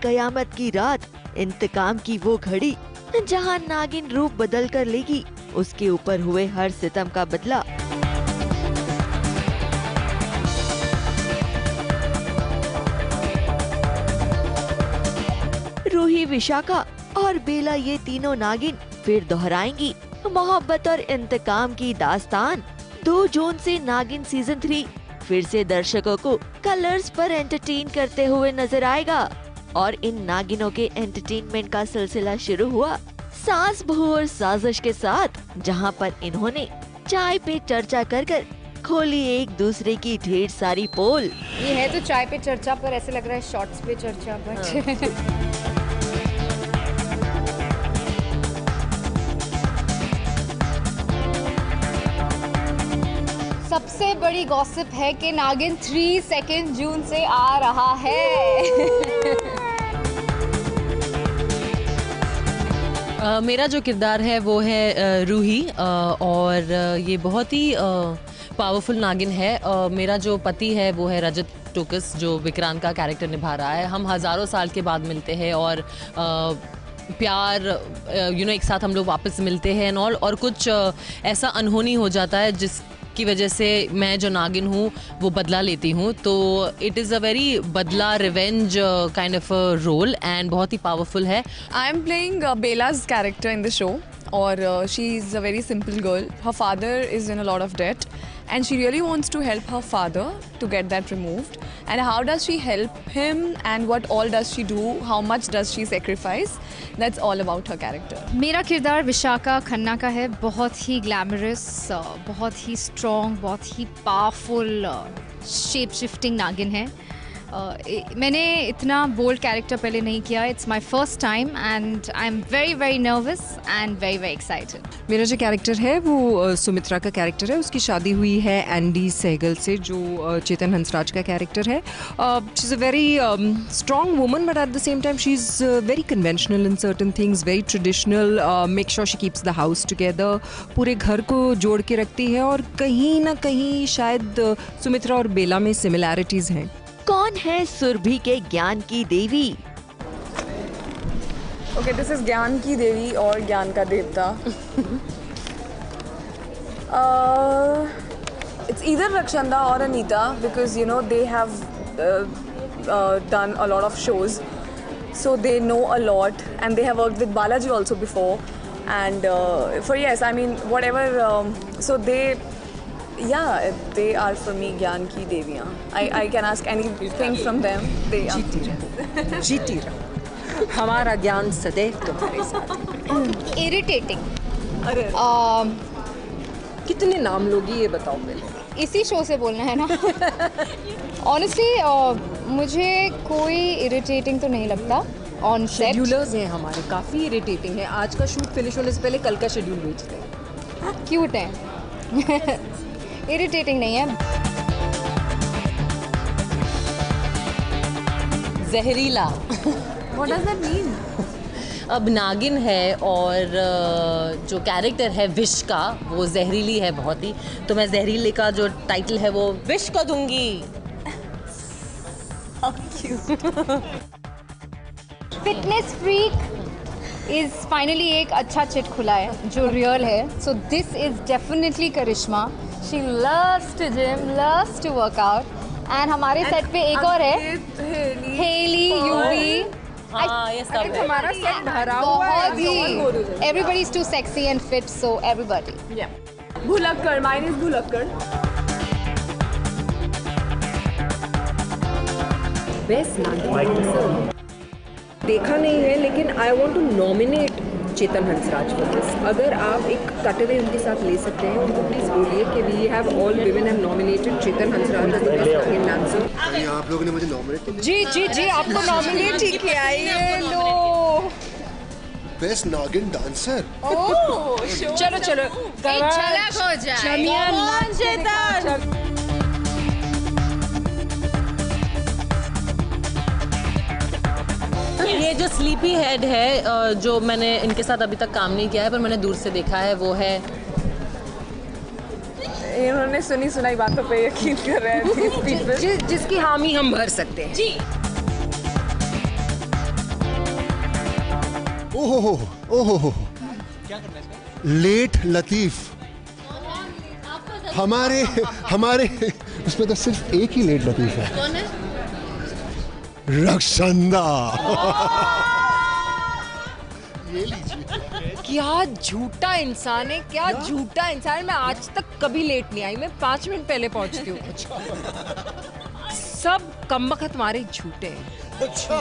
कयामत की रात, इंतकाम की वो घड़ी जहां नागिन रूप बदल कर लेगी उसके ऊपर हुए हर सितम का बदला। रूही, विशाखा और बेला, ये तीनों नागिन फिर दोहराएंगी मोहब्बत और इंतकाम की दास्तान। 2 जून से नागिन सीजन 3 फिर से दर्शकों को कलर्स पर एंटरटेन करते हुए नजर आएगा। और इन नागिनों के एंटरटेनमेंट का सिलसिला शुरू हुआ सास, बहू और साजिश के साथ, जहां पर इन्होंने चाय पे चर्चा कर खोली एक दूसरे की ढेर सारी पोल। ये है तो चाय पे चर्चा, पर ऐसे लग रहा है शॉर्ट्स पे चर्चा पर। सबसे बड़ी गॉसिप है कि नागिन 3 2 जून से आ रहा है। मेरा जो किरदार है वो है रूही, और ये बहुत ही पावरफुल नागिन है। मेरा जो पति है वो है रजत टोकस, जो विक्रांत का कैरेक्टर निभा रहा है। हम हज़ारों साल के बाद मिलते हैं और प्यार एक साथ हम लोग वापस मिलते हैं और कुछ ऐसा अनहोनी हो जाता है जिसकी वजह से मैं जो नागिन हूँ वो बदला लेती हूँ। तो इट इज़ अ वेरी बदला revenge kind of role and बहुत ही पावरफुल है। I am playing Bela's character in the show, और she is a very simple girl. Her father is in a lot of debt and she really wants to help her father to get that removed. And how does she help him and what all does she do? How much does she sacrifice? That's all about her character. मेरा किरदार विशाखा खन्ना का है। बहुत ही glamorous, बहुत ही strong, बहुत ही powerful shape shifting नागिन है। मैंने इतना बोल्ड कैरेक्टर पहले नहीं किया। It's my first time and I am very very nervous and very very excited. मेरा जो कैरेक्टर है वो सुमित्रा का कैरेक्टर है। उसकी शादी हुई है एंडी सहगल से, जो चेतन हंसराज का कैरेक्टर है। She is a very strong woman but at the same time she is very conventional in certain things, very traditional, make sure she keeps the house together, पूरे घर को जोड़ के रखती है। और कहीं ना कहीं शायद सुमित्रा और बेला में सिमिलैरिटीज़ हैं। कौन है सुरभि के ज्ञान की देवी? Okay, this is ज्ञान की देवी और ज्ञान का देवता. It's either Rakshanda or Anita because they have done a lot of shows, so they know a lot and they have worked with Balaji also before. And whatever. So they are for me ज्ञान की देवियाँ. I can ask anything from them. जीती रहो, हमारा ज्ञान सदैव तुम्हारे साथ। Irritating. कितने नाम लोगी ये बताओ पहले। इसी शो से बोलना है ना। ऑनेस्टली मुझे कोई इरिटेटिंग तो नहीं लगता। ऑन सेट शेड्यूलर्स हैं हमारे, काफ़ी इरिटेटिंग है। आज का शूट फिनिश होने से पहले कल का शेड्यूल भेजते हैं। क्यूट है। इरिटेटिंग नहीं है। जहरीला। What does that mean? अब नागिन है और जो कैरेक्टर है विश का वो जहरीली है बहुत ही, तो मैं जहरीले का जो टाइटल है वो विश को दूंगी। फिटनेस फ्रीक इज फाइनली एक अच्छा चिट खुला है जो रियल है। So this is definitely Karishma. She loves to gym, loves to workout. And हमारे सेट पे एक और है, हेली, यूवी। ये सब है। हमारा सेट भरा हुआ है। Everybody is too sexy and fit, so everybody. Yeah. भुलक्कड़, mine is भुलक्कड़. बेस्ट नागिन देखा नहीं है, लेकिन I want to nominate Chetan Hansraj for this. अगर आप एक कटवे उनके साथ ले सकते हैं, उनको प्लीज बोलिए कि we have all women have nominated Chetan Hansraj as the best Naagin dancer. आप लोगों ने मुझे नॉमिनेट जी आपको नॉमिनेट ही किया है। लो बेस्ट नागिन डांसर। चलो झलक हो जाए। ये जो स्लीपी हेड है, जो मैंने इनके साथ अभी तक काम नहीं किया है पर मैंने दूर से देखा है, वो है इन्होंने सुनी सुनाई बातों पे यकीन कर रहे हैं। जिसकी हामी हम भर सकते हैं। जी। ओहो ओहो, लेट लतीफ। हमारे हमारे उसमें तो सिर्फ एक ही लेट लतीफ है। कौन है? रक्षंदा। क्या झूठा इंसान है, क्या झूठा इंसान है। मैं आज तक कभी लेट नहीं आई, मैं 5 मिनट पहले पहुंचती हूँ। सब कमबख्त तुम्हारे झूठे हैं। अच्छा।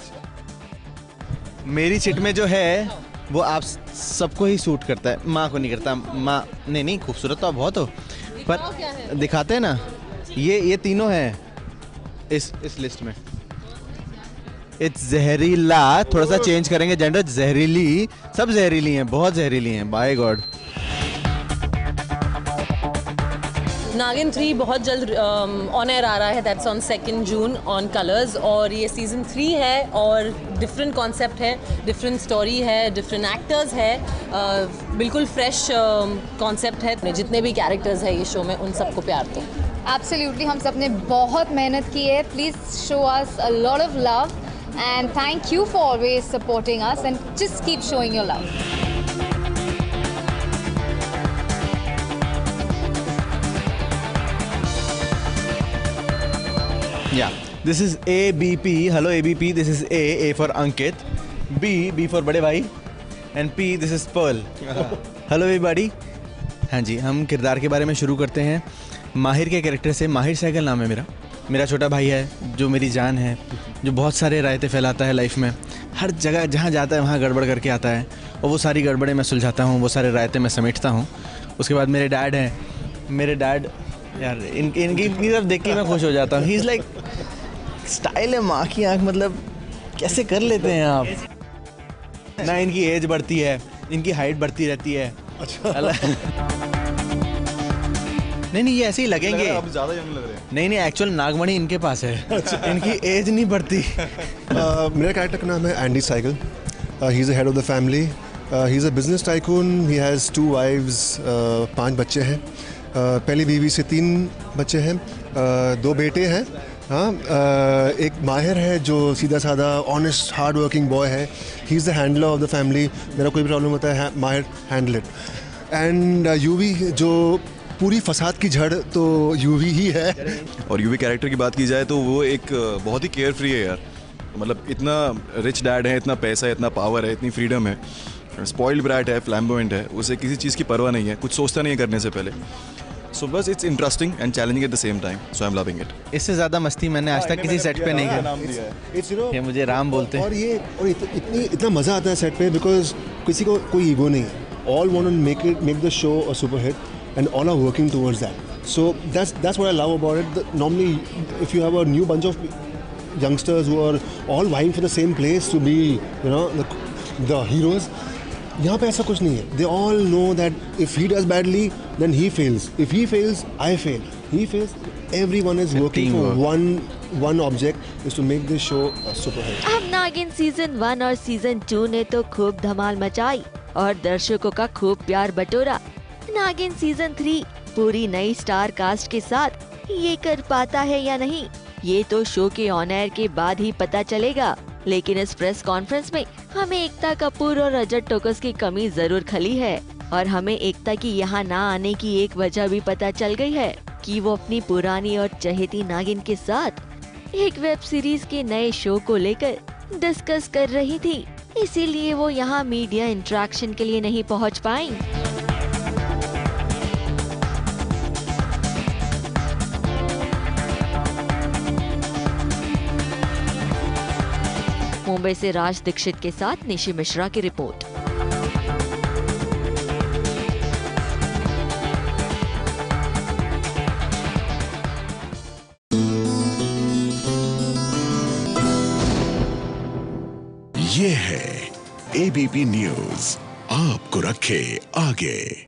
मेरी चिट में जो है वो आप सबको ही सूट करता है, माँ को नहीं करता। माँ नहीं, खूबसूरत तो आप बहुत हो, पर दिखाते हैं ना, ये तीनों हैं इस लिस्ट में। इट्स जहरीला, थोड़ा सा चेंज करेंगे जेंडर, जहरीली, सब जहरीली हैं, बहुत जहरीली हैं, बाय गॉड। नागिन 3 बहुत जल्द ऑन एयर आ रहा है, that's on 2 June on Colors. और ये सीज़न 3 है और डिफरेंट कॉन्सेप्ट है, डिफरेंट स्टोरी है, डिफरेंट एक्टर्स है, बिल्कुल फ्रेश कॉन्सेप्ट है। जितने भी कैरेक्टर्स है ये शो में, उन सबको प्यार दो। एब्सोल्युटली, हम सब ने बहुत मेहनत की है। Please show us a lot of love and thank you for always supporting us and just keep showing your love. Yeah, this is ABP. Hello ABP, this is A for Ankit, B for बड़े भाई, and P, this is Pearl. Hello everybody. हाँ जी, हम किरदार के बारे में शुरू करते हैं। माहिर के कैरेक्टर से। माहिर सहगल नाम है मेरा छोटा भाई है, जो मेरी जान है, जो बहुत सारे रायते फैलाता है लाइफ में। हर जगह जहाँ जाता है वहाँ गड़बड़ करके आता है, और वो सारी गड़बड़ें मैं सुलझाता हूँ, वो सारे रायते मैं समेटता हूँ। उसके बाद मेरे डैड हैं। मेरे डैड यार, इनकी तरफ देख के मैं खुश हो जाता हूँ। ही इज़ लाइक, स्टाइल है माँ की आँख, मतलब कैसे कर लेते हैं आप ना। इनकी एज बढ़ती है, इनकी हाइट बढ़ती रहती है। अच्छा। नहीं, ये ऐसे ही लगेंगे। अब ज़्यादा यंग लग रहे हैं। नहीं, एक्चुअल नागमणि इनके पास है। इनकी एज नहीं बढ़ती। मेरा कैरेक्टर का नाम है एंडी साइकिल। He is the head of the family. He is a business tycoon. He has 2 wives, 5 बच्चे हैं। पहली बीवी से 3 बच्चे हैं, 2 बेटे हैं। हाँ, एक माहिर है जो सीधा साधा ऑनेस्ट हार्ड वर्किंग बॉय है। He is the handler of the family. मेरा कोई प्रॉब्लम होता है, माहिर हैंडल इट। एंड यूवी, जो पूरी फसाद की जड़, तो यूवी ही है। और यूवी कैरेक्टर की बात की जाए तो वो एक बहुत ही केयर फ्री है यार। मतलब इतना रिच डैड है, इतना पैसा है, इतना पावर है, इतनी फ्रीडम है, स्पॉइल्ड ब्रैट है, फ्लैम्बोयेंट है, उसे किसी चीज़ की परवाह नहीं है, कुछ सोचता नहीं है करने से पहले। सो बस it's interesting and challenging at the same time, so I am loving it. इससे ज़्यादा मस्ती मैंने आज तक किसी सेट पे नहीं की। ये मुझे राम बोलते हैं। और इतना मज़ा आता है सेट पे, बिकॉज किसी को कोई ईगो नहीं है। All want to make the show a super hit and all are working towards that. So that's what I love about it. Normally, if you have a new bunch of youngsters who are all vying for the same place to be, you know, the heroes, यहाँ पे ऐसा कुछ नहीं है. They all know that if he does badly, then he fails. If he fails, I fail. He fails. Everyone is working for one object, is to make this show a super hit. अब नागिन season 1 और season 2 ने तो खूब धमाल मचाई और दर्शकों का खूब प्यार बटोरा। नागिन सीजन 3 पूरी नई स्टार कास्ट के साथ ये कर पाता है या नहीं, ये तो शो के ऑन एयर के बाद ही पता चलेगा। लेकिन इस प्रेस कॉन्फ्रेंस में हमें एकता कपूर और रजत टोकस की कमी जरूर खली है, और हमें एकता की यहाँ ना आने की एक वजह भी पता चल गई है कि वो अपनी पुरानी और चहेती नागिन के साथ एक वेब सीरीज के नए शो को लेकर डिस्कस कर रही थी, इसीलिए वो यहाँ मीडिया इंटरेक्शन के लिए नहीं पहुँच पाई। मुंबई से राज दीक्षित के साथ निशी मिश्रा की रिपोर्ट। ये है एबीपी न्यूज़, आपको रखे आगे।